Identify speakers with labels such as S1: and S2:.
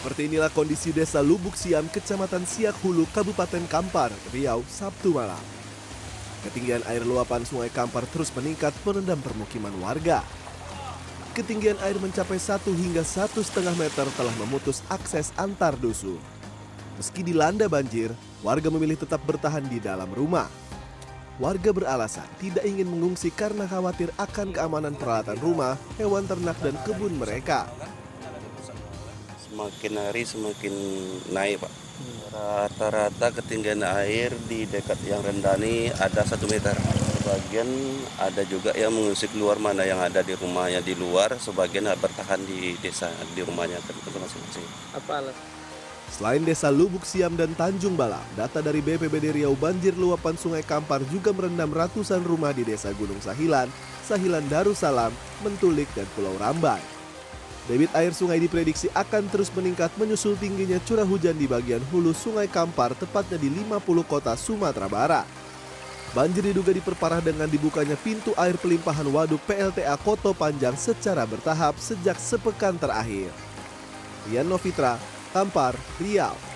S1: Seperti inilah kondisi desa Lubuk Siam, Kecamatan Siak Hulu, Kabupaten Kampar, Riau, Sabtu malam. Ketinggian air luapan Sungai Kampar terus meningkat merendam permukiman warga. Ketinggian air mencapai 1 hingga 1,5 meter telah memutus akses antar dusun. Meski dilanda banjir, warga memilih tetap bertahan di dalam rumah. Warga beralasan tidak ingin mengungsi karena khawatir akan keamanan peralatan rumah, hewan ternak, dan kebun mereka.
S2: Semakin hari semakin naik, Pak. Rata-rata ketinggian air di dekat yang rendah ini ada 1 meter. Sebagian ada juga yang mengungsi keluar, mana yang ada di rumahnya di luar, sebagian bertahan di desa, di rumahnya masing-masing.
S3: Apa alat?
S1: Selain desa Lubuk Siam dan Tanjung Balam, data dari BPBD Riau, banjir luapan Sungai Kampar juga merendam ratusan rumah di desa Gunung Sahilan, Sahilan Darussalam, Mentulik, dan Pulau Rambai. Debit air sungai diprediksi akan terus meningkat menyusul tingginya curah hujan di bagian hulu Sungai Kampar, tepatnya di 50 kota Sumatera Barat. Banjir diduga diperparah dengan dibukanya pintu air pelimpahan waduk PLTA Koto Panjang secara bertahap sejak sepekan terakhir. Rian Novitra, Kampar, Riau.